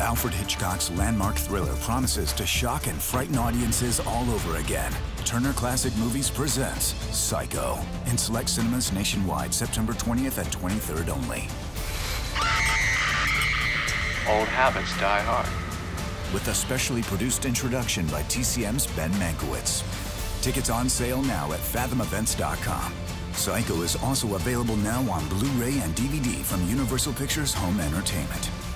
Alfred Hitchcock's landmark thriller promises to shock and frighten audiences all over again. Turner Classic Movies presents Psycho in select cinemas nationwide September 20th and 23rd only. Old habits die hard. With a specially produced introduction by TCM's Ben Mankiewicz. Tickets on sale now at fathomevents.com. Psycho is also available now on Blu-ray and DVD from Universal Pictures Home Entertainment.